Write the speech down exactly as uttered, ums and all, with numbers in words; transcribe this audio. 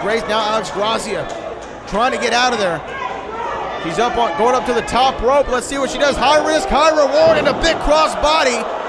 Grace, now Alex Gracia trying to get out of there. She's up on, going up to the top rope. Let's see what she does. High risk, high reward, and a big crossbody.